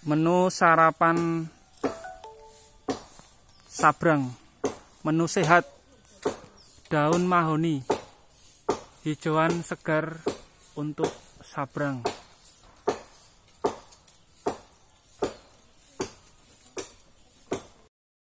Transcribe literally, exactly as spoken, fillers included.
Menu sarapan sabrang, menu sehat, daun mahoni, hijauan segar untuk sabrang.